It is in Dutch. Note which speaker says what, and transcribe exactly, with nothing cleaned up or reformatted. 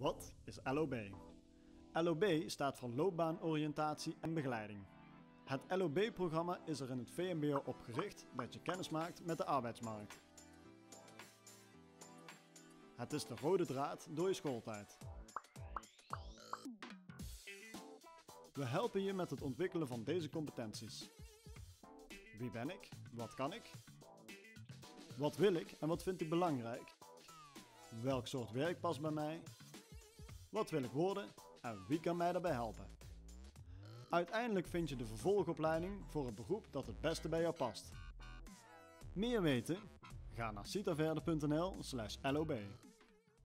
Speaker 1: Wat is L O B? L O B staat voor loopbaanoriëntatie en begeleiding. Het L O B-programma is er in het V M B O op gericht dat je kennis maakt met de arbeidsmarkt. Het is de rode draad door je schooltijd. We helpen je met het ontwikkelen van deze competenties. Wie ben ik? Wat kan ik? Wat wil ik en wat vind ik belangrijk? Welk soort werk past bij mij? Wat wil ik worden en wie kan mij daarbij helpen? Uiteindelijk vind je de vervolgopleiding voor het beroep dat het beste bij jou past. Meer weten? Ga naar citaverde punt n l slash L O B.